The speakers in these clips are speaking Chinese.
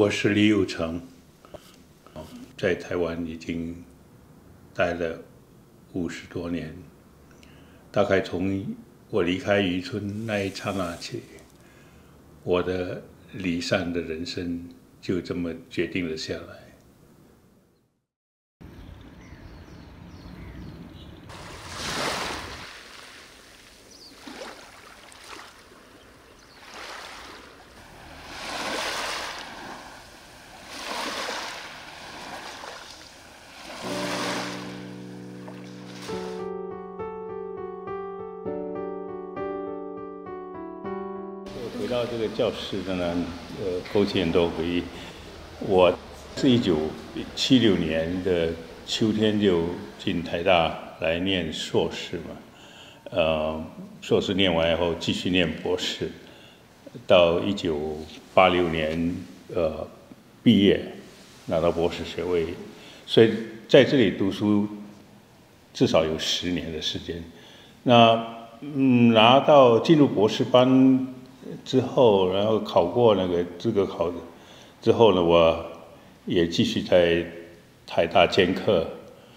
我是李有成，在台湾已经待了50多年。大概从我离开渔村那一刹那起，我的离散的人生就这么决定了下来。回到这个教室，当然，勾起很多回忆。我是1976年的秋天就进台大来念硕士嘛，硕士念完以后继续念博士，到1986年毕业，拿到博士学位，所以在这里读书至少有10年的时间。那拿到进入博士班之后，然后考过那个资格考之后呢，我也继续在台大兼课，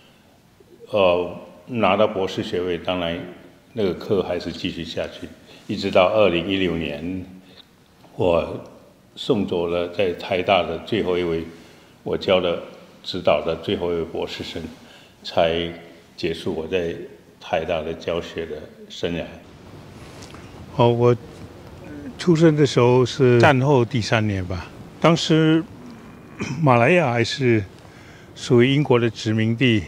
拿到博士学位，当然那个课还是继续下去，一直到2016年，我送走了在台大的最后一位我指导的最后一位博士生，才结束我在台大的教学的生涯。我出生的时候是战后第3年吧，当时马来亚还是属于英国的殖民地，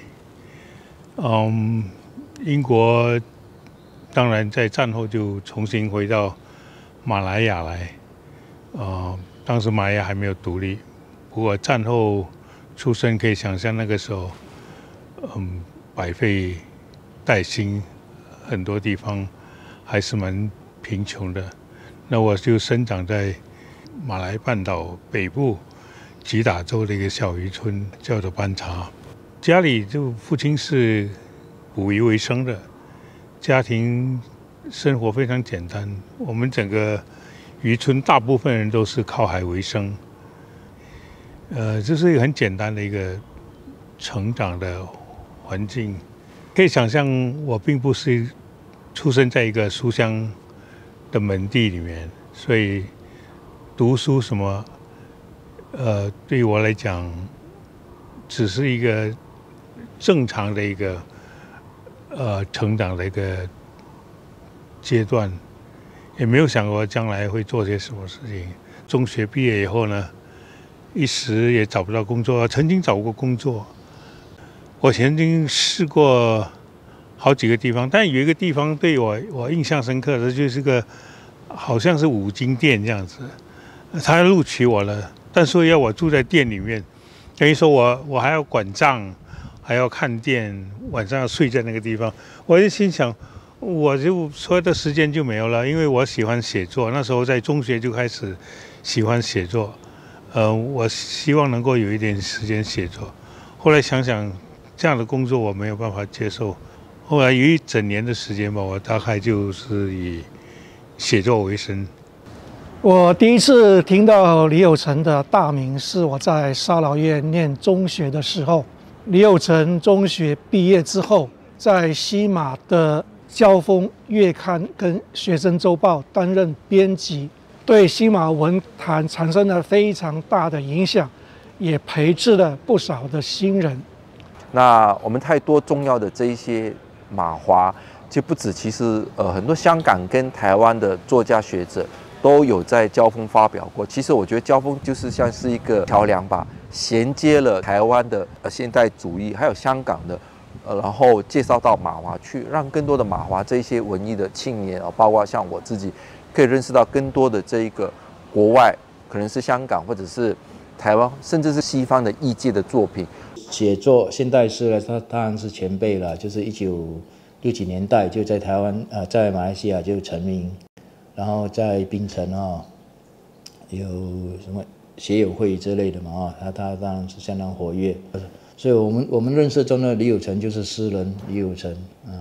英国当然在战后就重新回到马来亚来，当时马来亚还没有独立，不过战后出生可以想象那个时候，百废待兴，很多地方还是蛮贫穷的。那我就生长在马来半岛北部吉打州的一个小渔村，叫做班查。家里就父亲是捕鱼为生的，家庭生活非常简单。我们整个渔村大部分人都是靠海为生，这是一个很简单的一个成长的环境。可以想象，我并不是出生在一个书香的门第里面，所以读书什么，对于我来讲，只是一个正常的一个成长的一个阶段，也没有想过将来会做些什么事情。中学毕业以后呢，一时也找不到工作，曾经找过工作，我曾经试过好几个地方，但有一个地方对我印象深刻的，就是个好像是五金店这样子，他录取我了，但是要我住在店里面，等于说我还要管账，还要看店，晚上要睡在那个地方。我就心想，我就所有的时间就没有了，因为我喜欢写作，那时候在中学就开始喜欢写作，我希望能够有一点时间写作。后来想想，这样的工作我没有办法接受。后来有1整年的时间吧，我大概就是以写作为生。 我第一次听到李有成的大名是我在沙劳越念中学的时候。李有成中学毕业之后，在西马的交锋月刊跟学生周报担任编辑，对西马文坛产生了非常大的影响，也培植了不少的新人。 那我们太多重要的这一些马华，就不止，其实很多香港跟台湾的作家学者都有在交锋发表过。其实我觉得交锋就是像是一个桥梁吧，衔接了台湾的现代主义，还有香港的，然后介绍到马华去，让更多的马华这些文艺的青年啊，包括像我自己，可以认识到更多的这一个国外，可能是香港或者是台湾，甚至是西方的艺界的作品。 写作现代诗呢，他当然是前辈了，就是1960几年代就在台湾在马来西亚就成名，然后在槟城有什么写友会之类的嘛他当然是相当活跃，所以我们认识中的李有成就是诗人李有成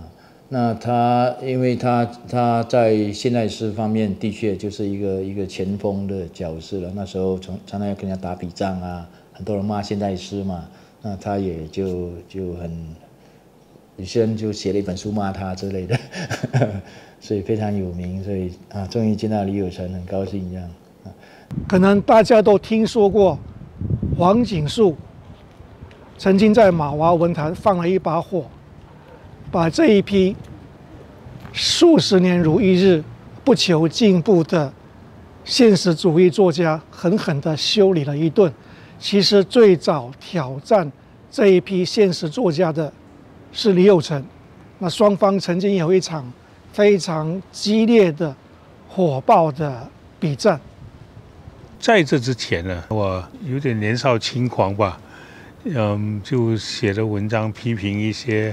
那因为他在现代诗方面的确就是一个前锋的角色了。那时候常常要跟人家打笔仗啊，很多人骂现代诗嘛，那他也就很，有些人就写了一本书骂他之类的，所以非常有名。所以终于见到李有成，很高兴这样。 可能大家都听说过黄锦树曾经在马华文坛放了一把火。把这一批数十年如一日、不求进步的现实主义作家狠狠地修理了一顿。其实最早挑战这一批现实作家的是李有成。那双方曾经有一场非常激烈的、火爆的笔战。 在这之前呢，我有点年少轻狂吧，就写了文章批评一些。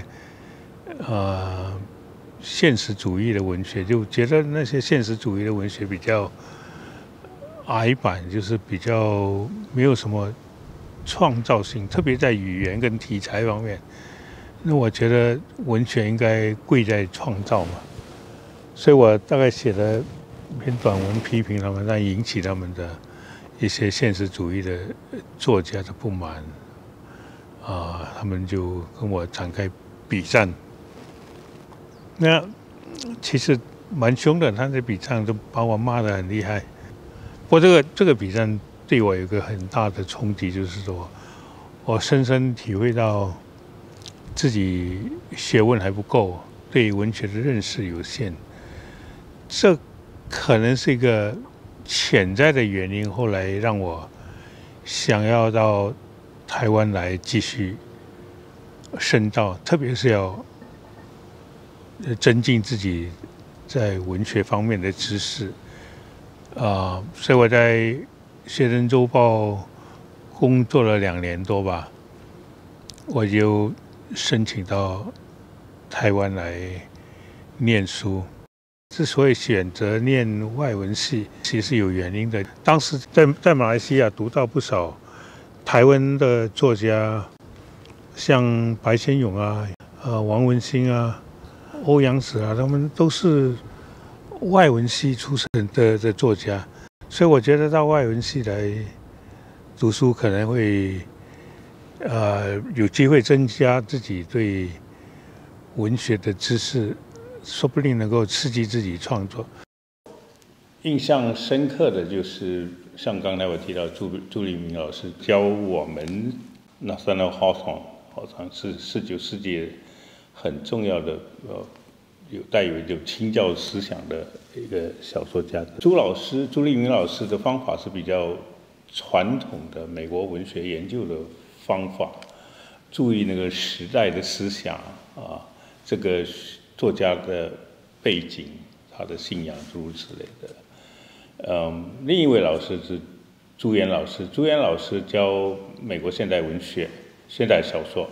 现实主义的文学，就觉得那些现实主义的文学比较矮板，就是比较没有什么创造性，特别在语言跟题材方面。那我觉得文学应该贵在创造嘛，所以我大概写了一篇短文批评他们，但引起他们的一些现实主义的作家的不满，他们就跟我展开笔战。那其实蛮凶的，他的笔战都把我骂得很厉害。不过这个笔战对我有一个很大的冲击，就是说我深深体会到自己学问还不够，对文学的认识有限。这可能是一个潜在的原因，后来让我想要到台湾来继续深造，特别是要增进自己在文学方面的知识，所以我在《学生周报》工作了2年多吧，我就申请到台湾来念书。之所以选择念外文系，其实有原因的。当时在马来西亚读到不少台湾的作家，像白先勇啊、王文兴啊、欧阳子啊，他们都是外文系出身的作家，所以我觉得到外文系来读书可能会有机会增加自己对文学的知识，说不定能够刺激自己创作。印象深刻的就是像刚才我提到朱立明老师教我们 Nathaniel Hawthorne 好像是19世纪很重要的带有清教思想的一个小说家。朱立明老师的方法是比较传统的美国文学研究的方法，注意那个时代的思想这个作家的背景、他的信仰诸如此类的。另一位老师是朱元老师，朱元老师教美国现代文学、现代小说。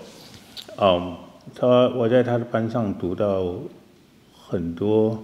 我在他的班上读到很多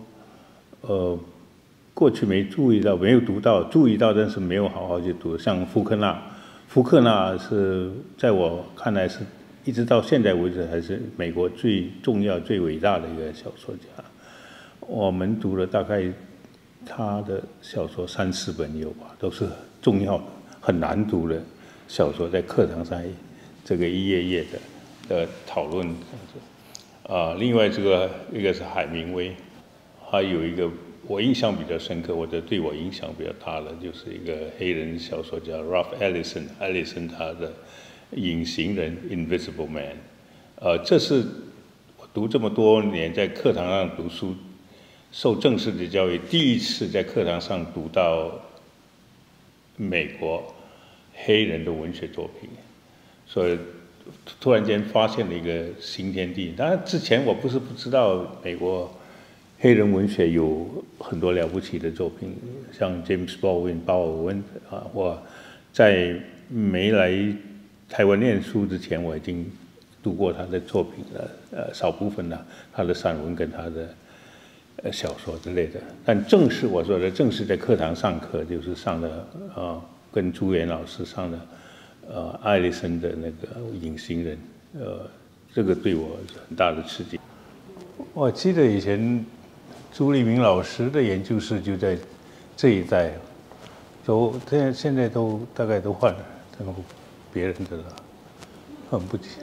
过去没有读到，注意到，但是没有好好去读，像福克纳是在我看来是一直到现在为止还是美国最重要、最伟大的一个小说家。我们读了大概他的小说3-4本有吧，都是重要的、很难读的小说，在课堂上这个一页页的讨论。另外一个是海明威，还有一个我印象比较深刻，或者对我影响比较大的，就是一个黑人小说家 Ralph Ellison， 他的《隐形人》（Invisible Man）。这是我读这么多年在课堂上读书，受正式的教育，第一次在课堂上读到美国黑人的文学作品，所以突然间发现了一个新天地。当然之前我不知道美国黑人文学有很多了不起的作品，像 James Baldwin 鲍尔温我在没来台湾念书之前，我已经读过他的作品了，少部分的他的散文跟他的小说之类的。但我说的正式在课堂上课，就是上的跟朱元老师上的艾利森的那个《隐形人》，这个对我很大的刺激。 我记得以前朱立明老师的研究室就在这一带，现在都大概都换了，都别人的了，很不起。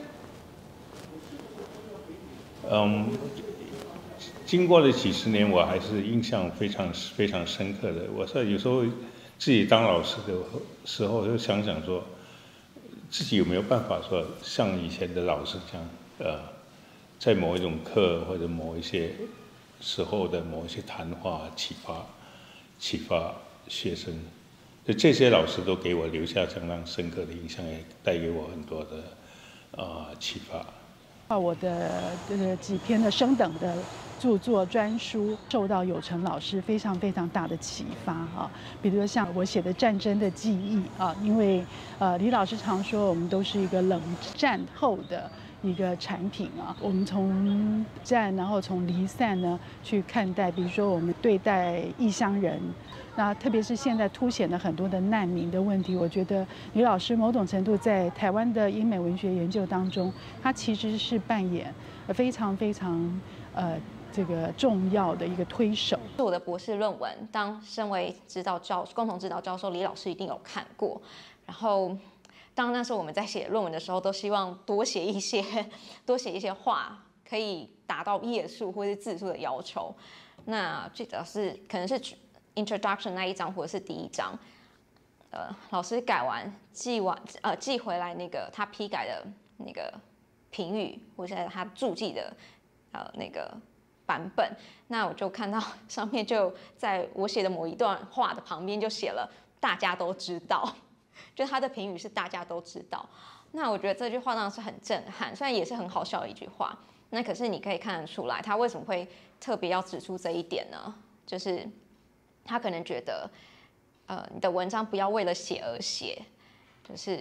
经过了几十年，我还是印象非常深刻的。我说有时候自己当老师的时候，就想想说，自己有没有办法说像以前的老师这样，在某一种课或者某一些时候的某一些谈话启发学生，就这些老师都给我留下相当深刻的印象，也带给我很多的启发。 我的几篇的升等的著作专书受到有成老师非常大的启发啊，比如说像我写的战争的记忆啊，因为李老师常说我们都是一个冷战后的一个产品啊，我们从战然后从离散呢去看待，比如说我们对待异乡人。那特别是现在凸显了很多的难民的问题，我觉得李老师某种程度在台湾的英美文学研究当中，他其实是扮演非常这个重要的一个推手。 我的博士论文，身为共同指导教授，李老师一定有看过。然后，当那时候我们在写论文的时候，都希望多写一些话，可以达到页数或是字数的要求。那最主要是可能是Introduction 那一章或者是第一章，老师改完寄回来那个他批改的那个评语，或者是他注记的那个版本，那我就看到上面就在我写的某一段话的旁边就写了大家都知道，就他的评语是大家都知道。那我觉得这句话当然是很震撼，虽然也是很好笑的一句话，那可是你可以看得出来他为什么会特别要指出这一点呢？就是他可能觉得，你的文章不要为了写而写，就是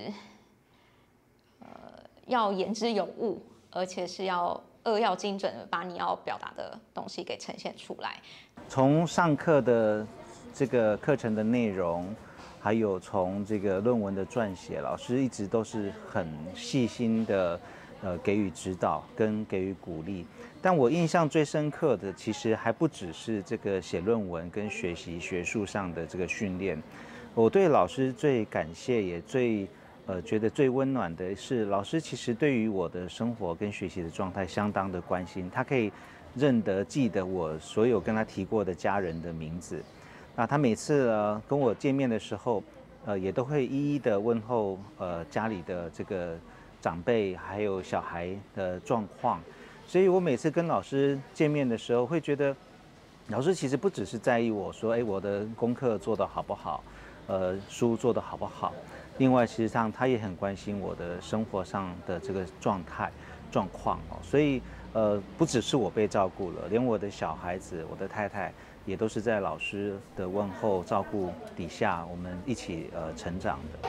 要言之有物，而且是要精准的把你要表达的东西给呈现出来。 从上课的这个课程的内容，还有从这个论文的撰写，老师一直都是很细心的，给予指导跟给予鼓励。但我印象最深刻的，其实还不只是这个写论文跟学习学术上的这个训练。我对老师最感谢，也觉得最温暖的是，老师其实对于我的生活跟学习的状态相当的关心。他可以记得我所有跟他提过的家人的名字。那他每次跟我见面的时候，也都会一一的问候家里的这个长辈还有小孩的状况。所以我每次跟老师见面的时候，会觉得老师其实不只是在意我说，我的功课做得好不好，书做得好不好。另外，其实上他也很关心我的生活上的这个状况哦。所以不只是我被照顾了，连我的小孩子、我的太太也都是在老师的问候照顾底下，我们一起成长的。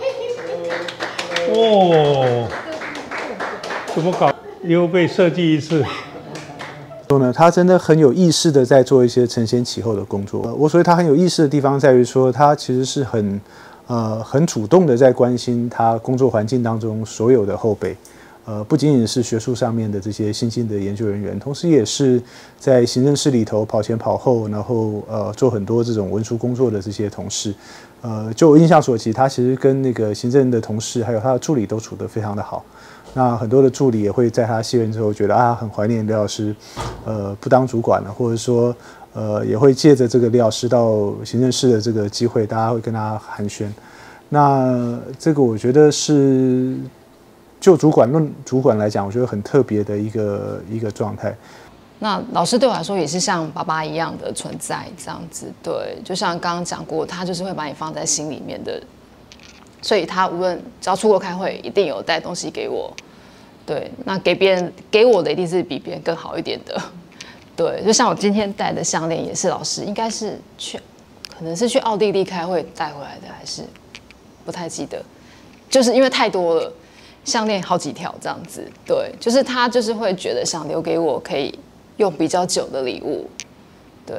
哦，怎么搞？又被设计一次。 他真的很有意识的在做一些承先启后的工作。我所谓他很有意识的地方在于说，他其实是很主动的在关心他工作环境当中所有的后辈。不仅仅是学术上面的这些新进的研究人员，同时也是在行政室里头跑前跑后，然后做很多这种文书工作的这些同事。就我印象所及，他其实跟那个行政的同事还有他的助理都处得非常的好。那很多的助理也会在他卸任之后觉得很怀念廖老师，不当主管了，或者说也会借着这个廖老师到行政室的这个机会，大家会跟他寒暄。那这个我觉得是就主管来讲，我觉得很特别的一个状态。 那老师对我来说也是像爸爸一样的存在，这样子。对，就像刚刚讲过，他就是会把你放在心里面的，所以他无论只要出国开会，一定有带东西给我。对，那给我的一定是比别人更好一点的。对，就像我今天戴的项链也是老师，应该是可能是去奥地利开会带回来的，还是不太记得，就是因为太多了，项链好几条这样子。对，就是他就是会觉得想留给我可以用比较久的礼物。对，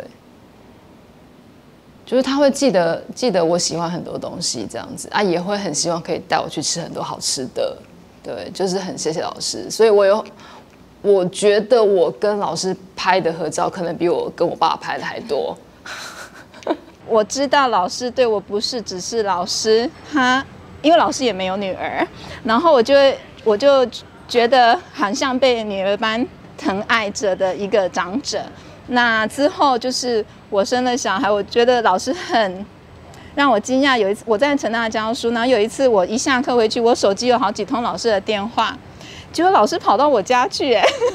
就是他会记得我喜欢很多东西这样子啊，也会很希望可以带我去吃很多好吃的。对，就是很谢谢老师，所以我我觉得我跟老师拍的合照，可能比我跟我爸拍的还多。 我知道老师对我不是只是老师，因为老师也没有女儿，然后我就觉得好像被女儿般疼爱着的一个长者。那之后就是我生了小孩，我觉得老师很让我惊讶。有一次我在成大教书，然后有一次我一下课回去，我手机有好几通老师的电话，结果老师跑到我家去，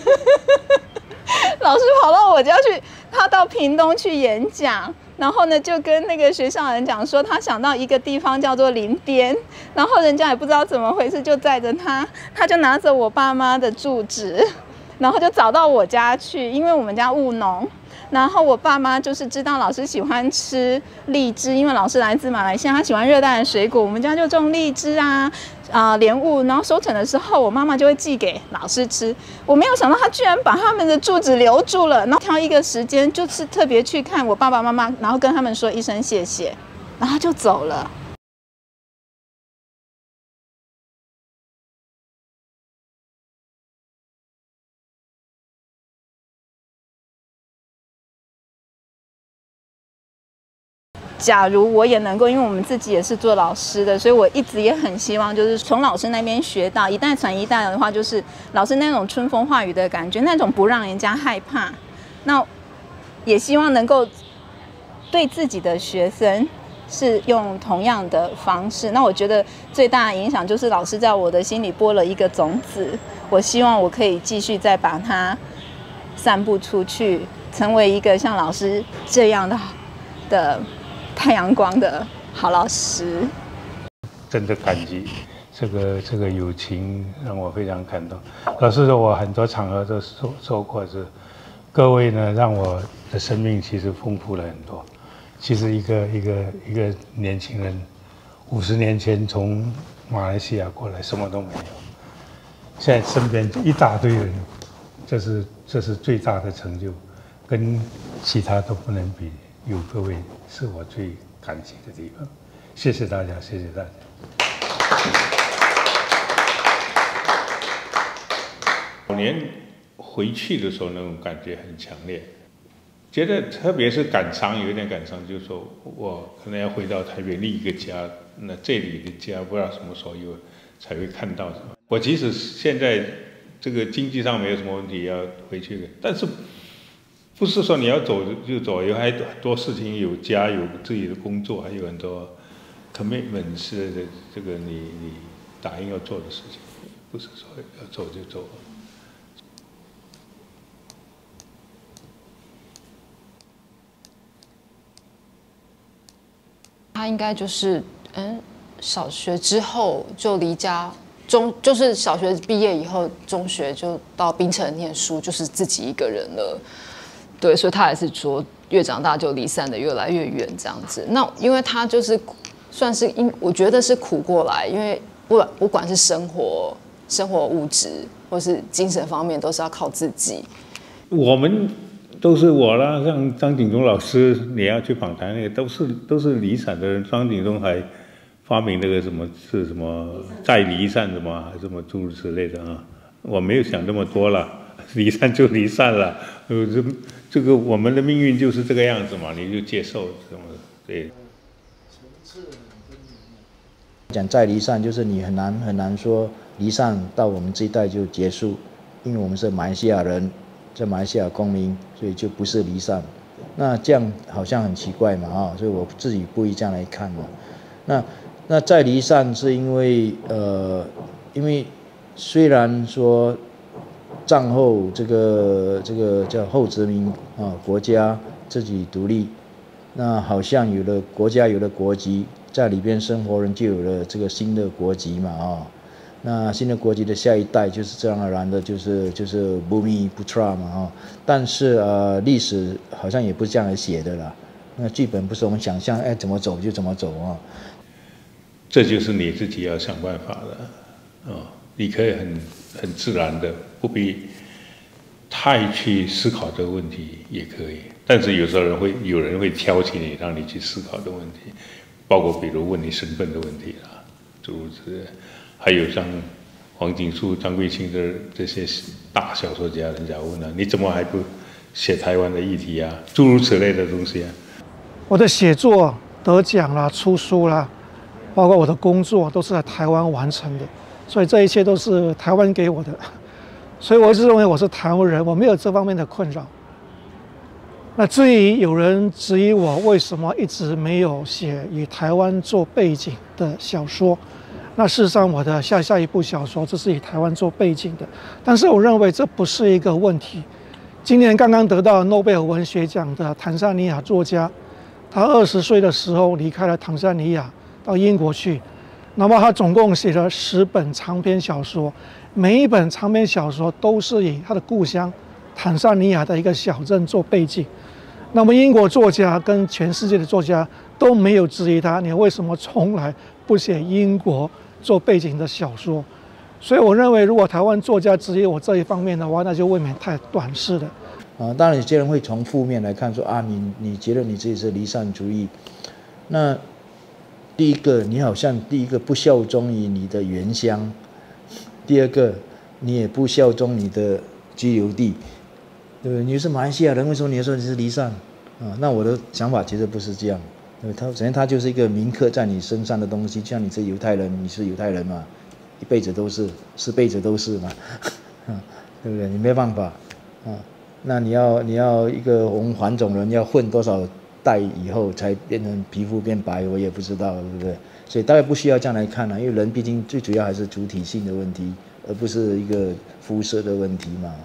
老师跑到我家去，他到屏东去演讲。然后呢，就跟那个学校人讲说，他想到一个地方叫做林边，然后人家也不知道怎么回事，就载着他，他就拿着我爸妈的住址，然后就找到我家去，因为我们家务农。然后我爸妈就是知道老师喜欢吃荔枝，因为老师来自马来西亚，他喜欢热带的水果，我们家就种荔枝莲雾，然后收成的时候，我妈妈就会寄给老师吃。我没有想到他居然把他们的住址留住了，然后挑一个时间，就是特别去看我爸爸妈妈，然后跟他们说一声谢谢，然后就走了。假如我也能够，因为我们自己也是做老师的，所以我一直也很希望，就是从老师那边学到一代传一代的话，就是老师那种春风化雨的感觉，那种不让人家害怕。那也希望能够对自己的学生是用同样的方式。那我觉得最大的影响就是老师在我的心里播了一个种子，我希望我可以继续再把它散布出去，成为一个像老师这样的太阳光的好老师。 真的感激这个友情，让我非常感动。老师说，我很多场合都说过是，各位呢让我的生命其实丰富了很多。其实一个年轻人，50年前从马来西亚过来，什么都没有，现在身边一大堆人，这是最大的成就，跟其他都不能比。有各位是我最感激的地方，谢谢大家，谢谢大家。5年回去的时候，那种感觉很强烈，觉得特别是感伤，有点感伤，就是说我可能要回到台北另一个家，那这里的家不知道什么时候才会看到。我即使现在这个经济上没有什么问题要回去的，但是不是说你要走就走，有很多事情，有家，有自己的工作，还有很多 commitment 是的，这个你答应要做的事情，不是说要走就走。 他应该就是小学之后就离家，就是小学毕业以后，中学就到槟城念书，就是自己一个人了。对，所以他也是说，越长大就离散的越来越远这样子。那因为他就是算是我觉得是苦过来，因为不管是生活物质或是精神方面，都是要靠自己。我们都是我啦，像张景忠老师，你要去访谈那个，都是离散的人。张景忠还发明那个什么再离散什么什么诸如此类的啊，我没有想那么多了，离散就离散了，这个我们的命运就是这个样子嘛，你就接受什么对。 讲再离散，就是你很难说离散到我们这一代就结束，因为我们是马来西亚人，在马来西亚公民，所以就不是离散。那这样好像很奇怪嘛所以我自己不会这样来看嘛。那再离散是因为因为虽然说战后这个叫后殖民国家自己独立，那好像有了国家有了国籍，在里边生活人就有了这个新的国籍嘛那新的国籍的下一代就是自然而然的就是 Bumi Putra 嘛但是历史好像也不是这样来写的啦，那剧本不是我们想象怎么走就怎么走这就是你自己要想办法的你可以很自然的，不必太去思考这个问题也可以，但是有时候有人会挑起你，让你去思考的问题，包括比如问你身份的问题啦，诸如此类，还有像黄锦树、张桂清的这些大小说家，人家问了，你怎么还不写台湾的议题啊？诸如此类的东西啊。 我的写作得奖啦、出书啦，包括我的工作都是在台湾完成的，所以这一切都是台湾给我的。所以我一直认为我是台湾人，我没有这方面的困扰。那至于有人质疑我为什么一直没有写以台湾做背景的小说，那事实上我的下一部小说这是以台湾做背景的，但是我认为这不是一个问题。今年刚刚得到诺贝尔文学奖的坦桑尼亚作家，他20岁的时候离开了坦桑尼亚到英国去，那么他总共写了10本长篇小说，每一本长篇小说都是以他的故乡坦桑尼亚的一个小镇做背景。那么英国作家跟全世界的作家都没有质疑他，你为什么从来不写英国做背景的小说？所以我认为，如果台湾作家质疑我这一方面的话，那就未免太短视了。 当然有些人会从负面来看说你觉得你自己是离散主义，那第一个你好像第一个不效忠于你的原乡，第二个你也不效忠你的居留地。对不对？你是马来西亚人，为什么你说你是离散啊？那我的想法其实不是这样。首先它就是一个铭刻在你身上的东西，就像你是犹太人，你是犹太人嘛，一辈子都是，10辈子都是嘛，对不对？你没办法啊。那你要一个我们黄种人要混多少代以后才变成皮肤变白，我也不知道，对不对？所以大概不需要这样来看因为人毕竟最主要还是主体性的问题，而不是一个肤色的问题嘛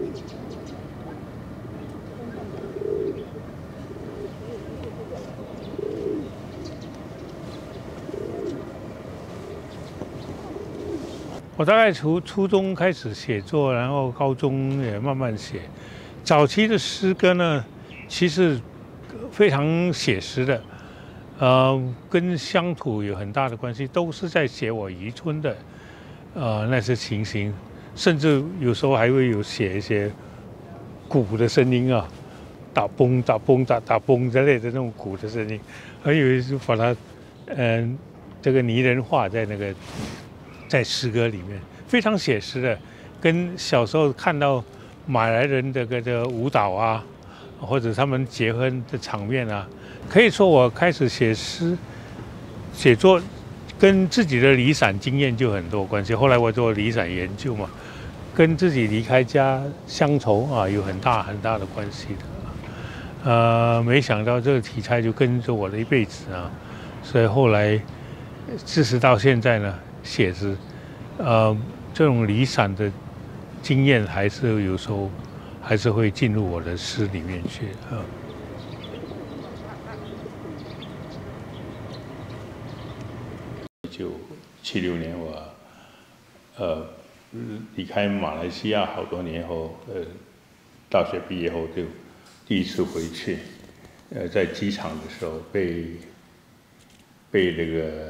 我大概从初中开始写作，然后高中也慢慢写。早期的诗歌呢，其实非常写实的，跟乡土有很大的关系，都是在写我渔村的那些情形，甚至有时候还会有写一些鼓的声音啊，打嘣打嘣打嘣之类的那种鼓的声音，还有一次把它这个拟人化在诗歌里面，非常写实的，跟小时候看到马来人的这个舞蹈啊，或者他们结婚的场面啊，可以说我开始写作跟自己的离散经验就很多关系。后来我做离散研究嘛，跟自己离开家乡愁啊有很大的关系的。没想到这个题材就跟着我的一辈子啊，所以后来自始到现在呢，写诗，这种离散的经验还是有时候还是会进入我的诗里面去啊。1976年我离开马来西亚好多年后，大学毕业后就第一次回去，在机场的时候被这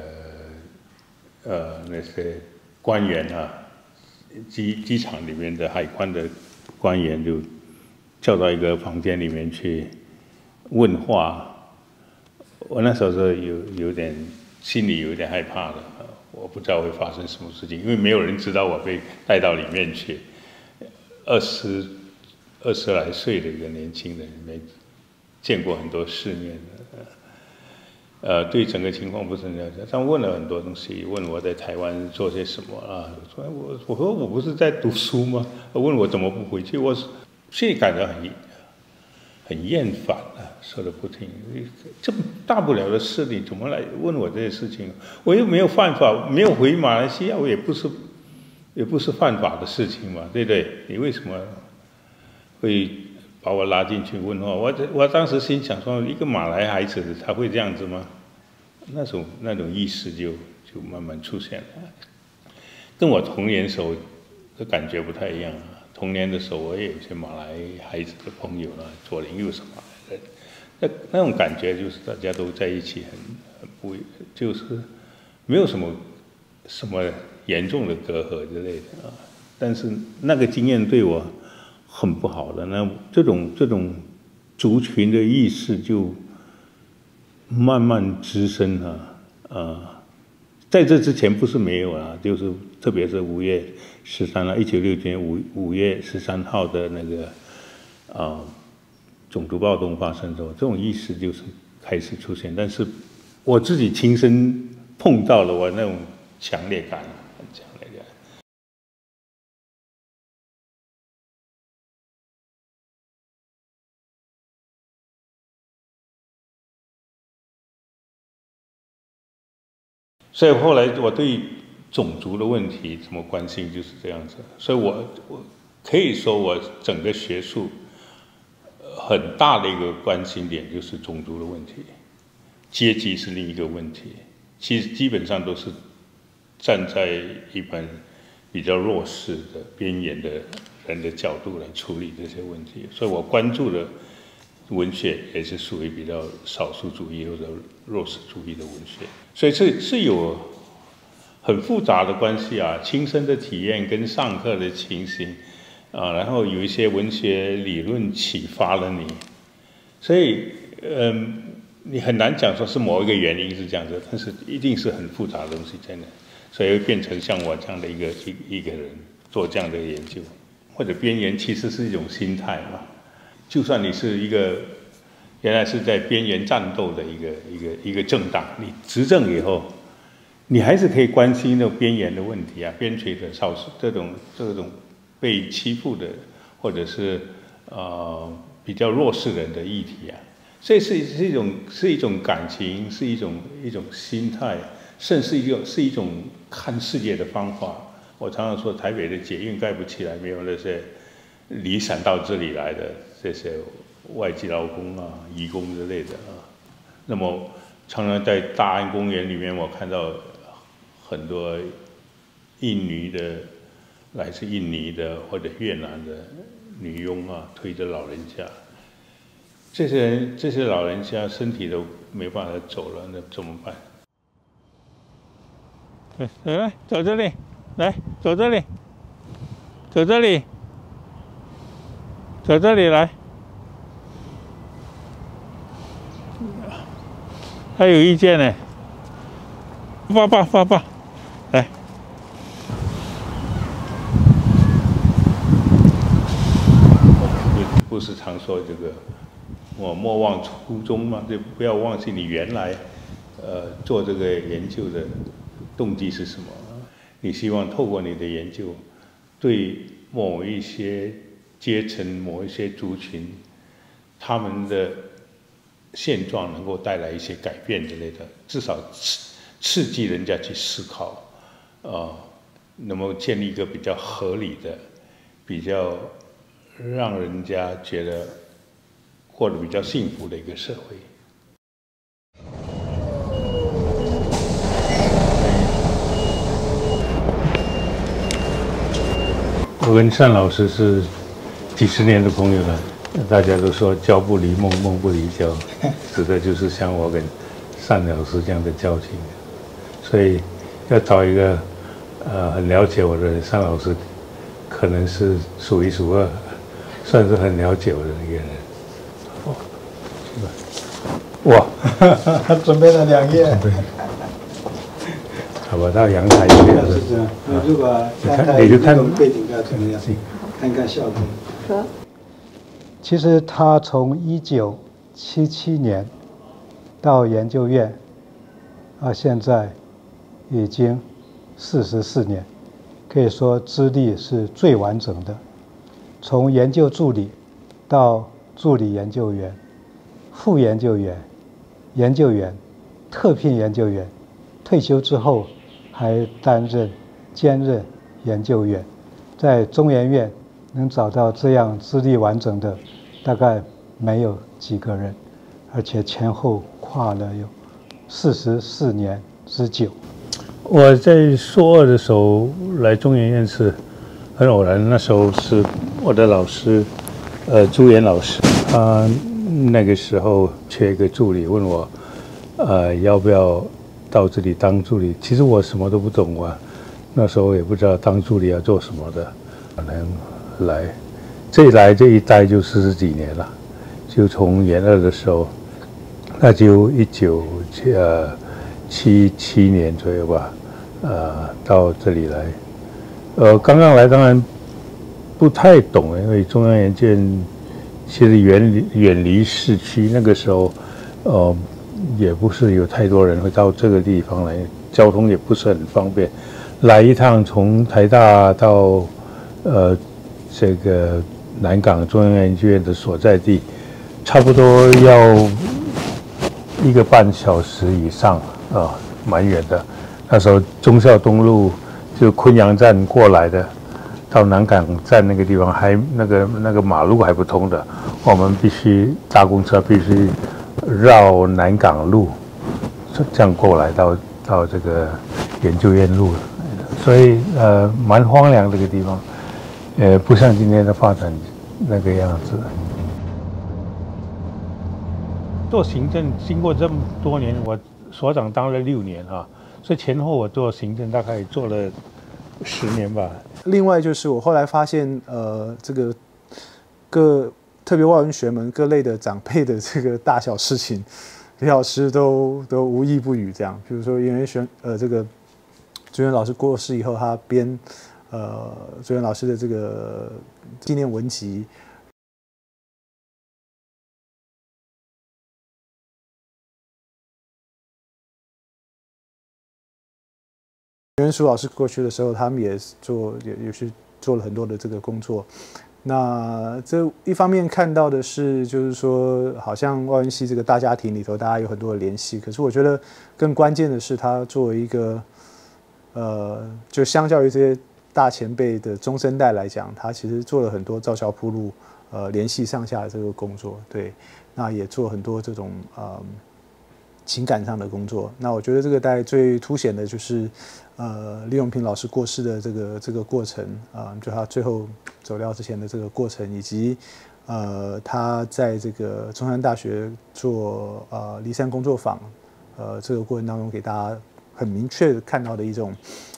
个那些官员啊，机场里面的海关的官员就叫到一个房间里面去问话。我那时候是有点心里有点害怕的，我不知道会发生什么事情，因为没有人知道我被带到里面去。20来岁的一个年轻人，没见过很多世面的。对整个情况不是很了解，他问了很多东西，问我在台湾做些什么啊？我说我不是在读书吗？问我怎么不回去，我心里感到很厌烦啊，说的不听。这么大不了的事，你怎么来问我这些事情？我又没有犯法，没有回马来西亚，我也不是犯法的事情嘛，对不对？你为什么会把我拉进去问话？我当时心想说，一个马来孩子他会这样子吗？那种意识就慢慢出现了，跟我童年时候的感觉不太一样啊。童年的时候，我也有些马来孩子的朋友啊，左邻右舍马来人，那种感觉就是大家都在一起，很不，就是没有什么严重的隔阂之类的啊。但是那个经验对我很不好的，那这种族群的意识就慢慢滋生在这之前不是没有啊，就是特别是5月13号，1969年5月13号的那个种族暴动发生之后，这种意识就是开始出现。但是我自己亲身碰到了，我那种强烈感，很强烈感。所以后来我对种族的问题怎么关心就是这样子。所以我可以说我整个学术很大的一个关心点就是种族的问题，阶级是另一个问题。其实基本上都是站在一般比较弱势的边缘的人的角度来处理这些问题。所以我关注的文学也是属于比较少数主义或者弱势主义的文学，所以是有很复杂的关系啊，亲身的体验跟上课的情形啊，然后有一些文学理论启发了你，所以你很难讲说是某一个原因是这样子，但是一定是很复杂的东西在那，所以会变成像我这样的一个人做这样的研究，或者边缘其实是一种心态嘛。就算你是一个原来是在边缘战斗的一个政党，你执政以后，你还是可以关心那种边缘的问题啊，边陲的少数这种被欺负的，或者是比较弱势人的议题啊，所以是一种感情，是一种心态，甚至是一种看世界的方法。我常常说，台北的捷运盖不起来，没有那些离散到这里来的这些外籍劳工啊、移工之类的啊。那么常常在大安公园里面，我看到很多来自印尼的或者越南的女佣啊，推着老人家。这些老人家身体都没办法走了，那怎么办？来，走这里，来，走这里，走这里，走这里来。还有意见呢？爸，来。不是常说这个，我莫忘初衷嘛，就不要忘记你原来，做这个研究的动机是什么？你希望透过你的研究，对某一些阶层、某一些族群，他们的现状能够带来一些改变之类的，至少刺激人家去思考，能够建立一个比较合理的、比较让人家觉得过得比较幸福的一个社会。我跟单老师是几十年的朋友了，大家都说交不离梦，梦不离交，指的就是像我跟单老师这样的交情。所以要找一个很了解我的单老师，可能是数一数二，算是很了解我的一个人。哇， 他准备了2页。 好吧，到阳台去了。 是这样。如果阳台这种背景要怎么样？看看效果。其实他从1977年到研究院，现在已经44年，可以说资历是最完整的。从研究助理到助理研究员、副研究员、研究员、特聘研究员，退休之后还兼任研究员，在中研院能找到这样资历完整的，大概没有几个人，而且前后跨了有44年之久。 我在硕二的时候来中研院是很偶然，那时候是我的老师，朱岩老师，他那个时候缺一个助理，问我，要不要到这里当助理？其实我什么都不懂啊，那时候也不知道当助理要做什么的，可能来，这一待就40几年了，就从研二的时候，那就1977年左右吧， 到这里来。刚刚来当然不太懂，因为中央研究院其实远离市区，那个时候也不是有太多人会到这个地方来，交通也不是很方便。来一趟从台大到这个南港中央研究院的所在地，差不多要1个半小时以上蛮远的。那时候忠孝东路就昆阳站过来的，到南港站那个地方还那个马路还不通的，我们必须搭公车，必须绕南港路这样过来到这个研究院路，所以蛮荒凉这个地方，不像今天的发展那个样子。做行政经过这么多年，我所长当了6年啊，所以前后我做行政大概做了10年吧。 另外就是我后来发现，这个特别外文学门各类的长辈的这个大小事情，李老师都无一不语。这样，比如说因为这个朱元老师过世以后，他编朱元老师的这个纪念文集。袁淑老师过去的时候，他们也是做了很多的这个工作。那这一方面看到的是，就是说，好像外文系这个大家庭里头，大家有很多的联系。可是我觉得更关键的是，他作为一个就相较于这些大前辈的中生代来讲，他其实做了很多造桥铺路、联系上下的这个工作。对，那也做很多这种情感上的工作。那我觉得这个大概最凸显的就是李永平老师过世的这个过程就他最后走掉之前的这个过程，以及他在这个中山大学做离山工作坊这个过程当中，给大家很明确的看到的一种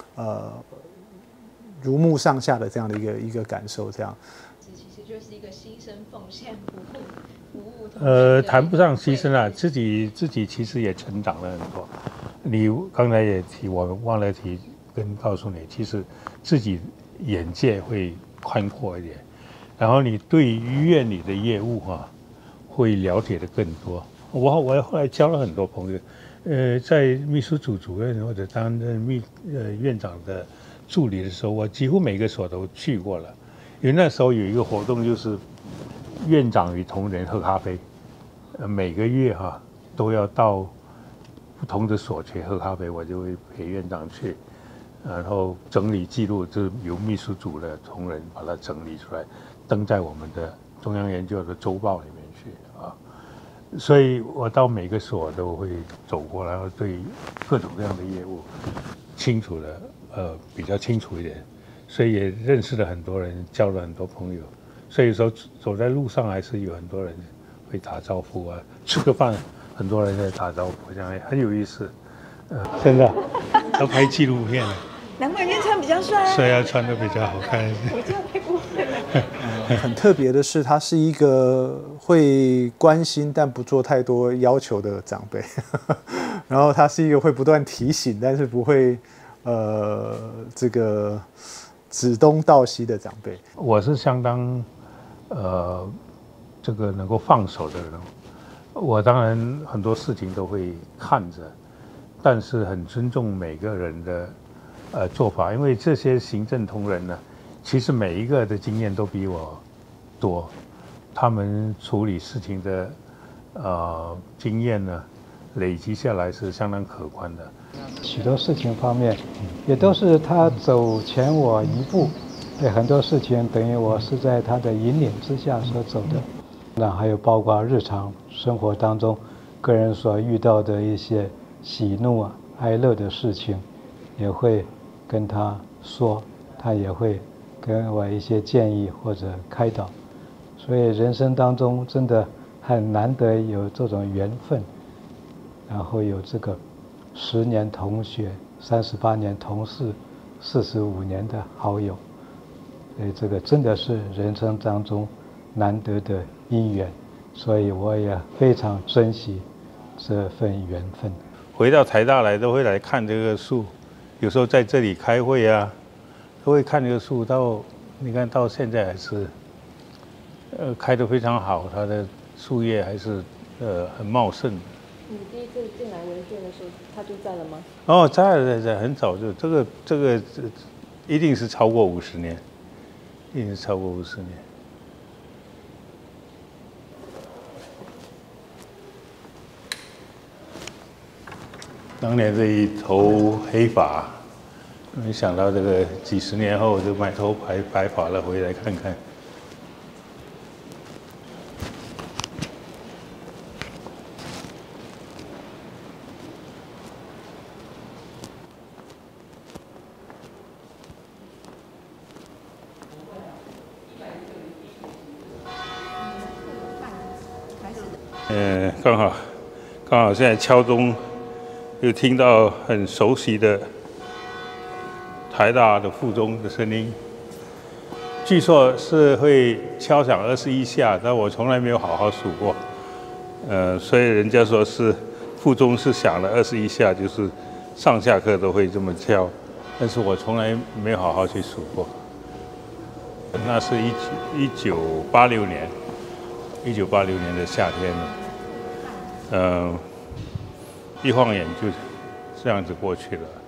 如沐上下的这样的一个感受。这样， 其实就是一个牺牲奉献服务。 谈不上牺牲啊，自己其实也成长了很多。你刚才也提，我忘了提跟告诉你，其实自己眼界会宽阔一点，然后你对于院里的业务会了解的更多。我后来交了很多朋友，在秘书组主任或者担任院长的助理的时候，我几乎每个所都去过了，因为那时候有一个活动就是院长与同仁喝咖啡，每个月都要到不同的所去喝咖啡，我就会陪院长去，然后整理记录，就是由秘书组的同仁把它整理出来，登在我们的中央研究的周报里面去所以我到每个所都会走过，然后对各种各样的业务清楚的比较清楚一点，所以也认识了很多人，交了很多朋友。所以有时候走在路上还是有很多人会打招呼吃个饭很多人在打招呼，这样很有意思。真的，都拍纪录片了。 难怪今天穿比较帅所以要穿得比较好看。 我这样太过分了。 很特别的是，他是一个会关心但不做太多要求的长辈，然后他是一个会不断提醒，但是不会这个指东道西的长辈。 我是相当这个能够放手的人。我当然很多事情都会看着，但是很尊重每个人的做法，因为这些行政同仁呢，其实每一个的经验都比我多，他们处理事情的经验呢，累积下来是相当可观的。 许多事情方面，也都是他走前我一步，对很多事情等于我是在他的引领之下所走的。那还有包括日常生活当中个人所遇到的一些喜怒哀乐的事情，也会跟他说，他也会跟我一些建议或者开导。所以人生当中真的很难得有这种缘分，然后有这个10年同学、38年同事、45年的好友，所以这个真的是人生当中难得的因缘，所以我也非常珍惜这份缘分。 回到台大来都会来看这个树， 有时候在这里开会啊，都会看这个树你看到现在还是开得非常好，它的树叶还是很茂盛。 你第一次进来文件的时候，它就在了吗？ 哦，在，很早就这个一定是超过50年，一定是超过50年。当年这一头黑发，没想到这个几十年后就满头白发了，回来看看。刚好现在敲钟，又听到很熟悉的台大的附中的声音。据说是会敲响21下，但我从来没有好好数过。所以人家说是附中是响了21下，就是上下课都会这么敲，但是我从来没有好好去数过。那是1986年的夏天了。一晃眼就这样子过去了。